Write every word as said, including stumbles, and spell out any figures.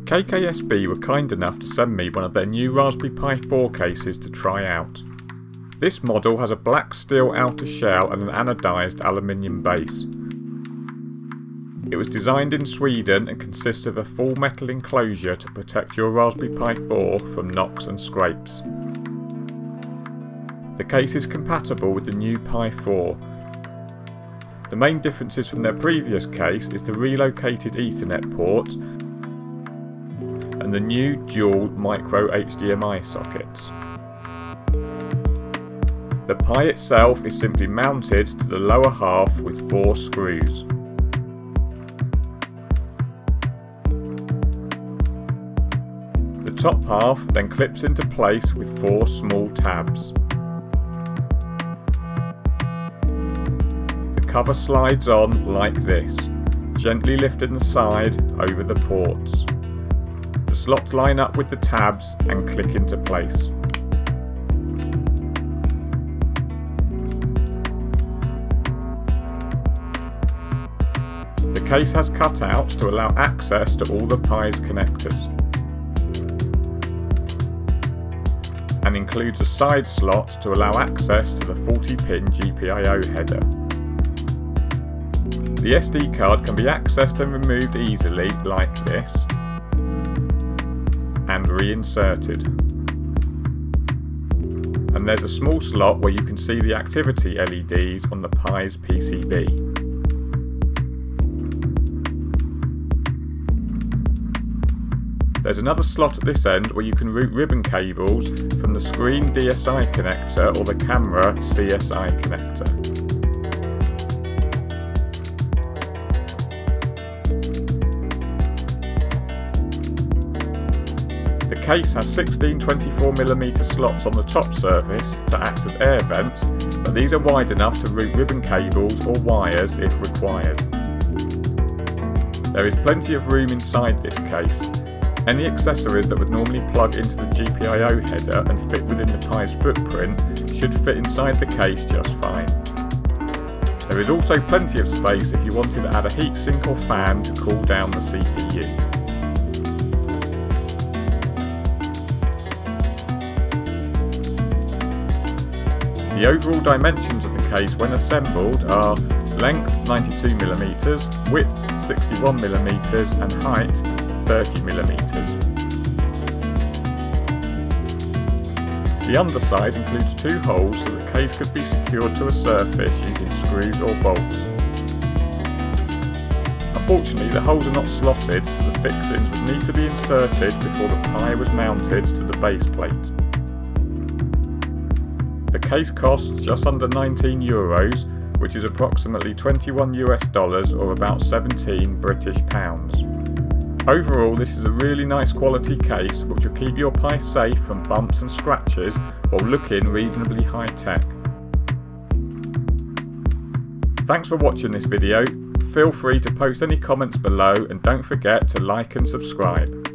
K K S B were kind enough to send me one of their new Raspberry Pi four cases to try out. This model has a black steel outer shell and an anodised aluminium base. It was designed in Sweden and consists of a full metal enclosure to protect your Raspberry Pi four from knocks and scrapes. The case is compatible with the new Pi four. The main differences from their previous case is the relocated Ethernet port and the new dual micro H D M I sockets. The Pi itself is simply mounted to the lower half with four screws. The top half then clips into place with four small tabs. The cover slides on like this, gently lifting the side over the ports. The slots line up with the tabs and click into place. The case has cutouts to allow access to all the Pi's connectors, and includes a side slot to allow access to the forty pin G P I O header. The S D card can be accessed and removed easily like this, and reinserted. And there's a small slot where you can see the activity L E Ds on the Pi's P C B. There's another slot at this end where you can route ribbon cables from the screen D S I connector or the camera C S I connector. The case has sixteen twenty-four millimeter slots on the top surface to act as air vents, but these are wide enough to route ribbon cables or wires if required. There is plenty of room inside this case. Any accessories that would normally plug into the G P I O header and fit within the Pi's footprint should fit inside the case just fine. There is also plenty of space if you wanted to add a heatsink or fan to cool down the C P U. The overall dimensions of the case when assembled are length ninety-two millimeters, width sixty-one millimeters and height thirty millimeters. The underside includes two holes so the case could be secured to a surface using screws or bolts. Unfortunately, the holes are not slotted, so the fixings would need to be inserted before the Pi was mounted to the base plate. The case costs just under nineteen euros, which is approximately twenty-one US dollars or about seventeen British pounds. Overall, this is a really nice quality case which will keep your Pi safe from bumps and scratches while looking reasonably high tech. Thanks for watching this video. Feel free to post any comments below and don't forget to like and subscribe.